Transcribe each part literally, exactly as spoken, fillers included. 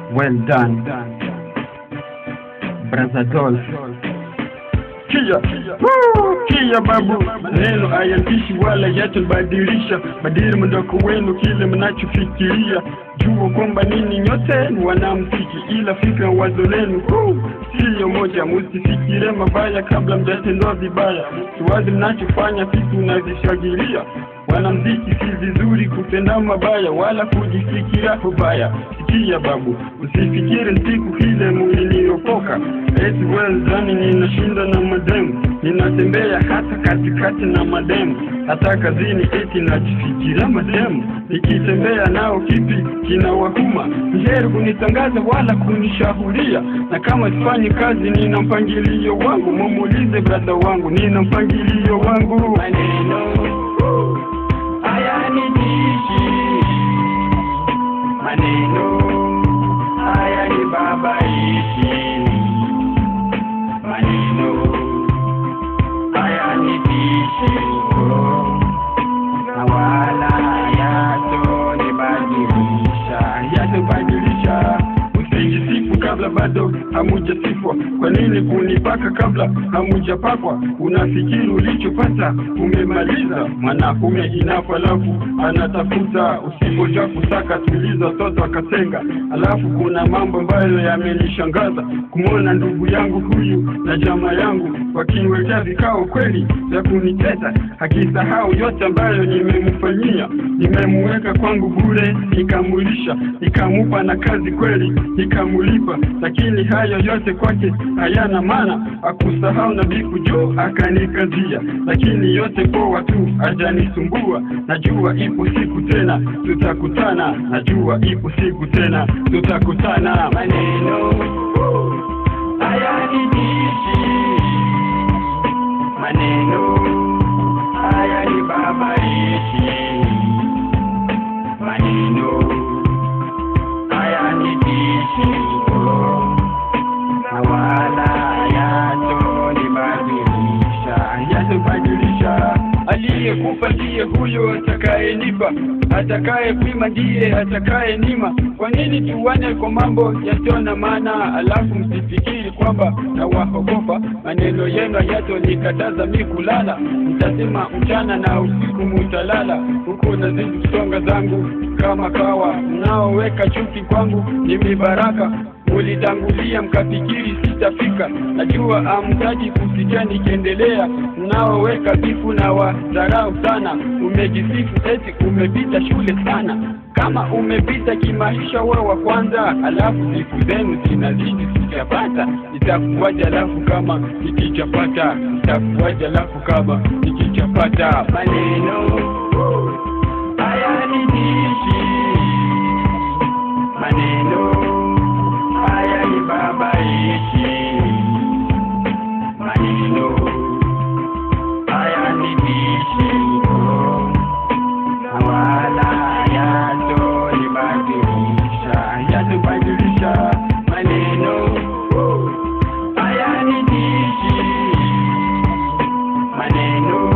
Well done, Brother Dolph. Kia, kia babu, maneno hayatishi wala yatabadilisha. Badili mndoko wenu kile mnachofikiria. Jua kwamba nini nyote wanamsiki, ila fikra wazo lenu siyo moja. Msifikire mabaya kabla mjatendwa vibaya. Siwazi mnachofanya kitu unazishagilia. Wanamziki si vizuri kutenda mabaya wala kujifikiria kubaya. Sikia babu, usifikire siku hile muliopoka. Eti well done, ninashinda na mademu, ninatembea hata katikati na mademu, hata kazini eti najifikiria mademu. Nikitembea nao kipi kinawahuma? Heri kunitangaza wala kunishahuria. Na kama sifanyi kazi nina mpangilio wangu. Mumulize brother wangu, nina mpangilio wangu. Maneno hayanidishi, maneno hayanibabaishi, maneno hayanidishi na wala hayatonibadilisha. Yatabadilisha. Usijisifu kabla bado hamujasifwa. Kwa nini kunipaka kabla hamujapakwa? Unafikiri ulichopata umemaliza? Mwanakume inafa alafu anatafuta. Usipoja kusaka tuliza toto akatenga. Alafu kuna mambo ambayo yamenishangaza. Kumwona ndugu yangu huyu na jamaa yangu wakiniwekea vikao kweli vya kuniteta. Hakisahau yote ambayo nimemfanyia. Nimemuweka kwangu bure, nikamulisha, nikamupa na kazi kweli, nikamulipa. Lakini hayo yote kwake hayana maana. Akusahau na bifu jo akanikazia. Lakini yote poa tu, hajanisumbua. Najua ipo siku tena tutakutana. Najua ipo siku tena tutakutana. Maneno hayanidishi, maneno hayanibabaishi, maneno hayanidishi na wala hayatonibadilisha. Yatabadilisha. Aliyekufa ndiye huyo atakayenipa, atakaye pima ndiye atakaye nima. Kwa nini tuwane kwa mambo yasio na maana? Alafu msifikiri kwamba na wahogopa. Maneno yenu yatonikataza mimi kulala. Mtasema mchana na usiku mutalala. Huko nazidi kusonga zangu kama kawa. Mnaoweka chuki kwangu ni mibaraka. Mulitangulia mkafikiri sitafika. Najua amtaji kusikia nikiendelea. Mnaoweka bifu na wadharau sana. Umejisifu eti umepita shule sana. Kama umepita kimaisha wewe wa kwanza, alafu siku zenu zinazidi sijapata. Nitakuwaje alafu kama nikichapata? Nitakuwaje alafu kama nikichapata? Maneno hayanidishi, maneno hayanibabaishi, maneno hayanidishi na wala hayatonibadilisha. Yatabadilisha. Maneno hayanidishi, maneno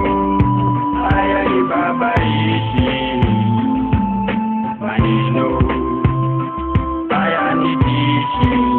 hayanibabaishi, maneno hayanidishi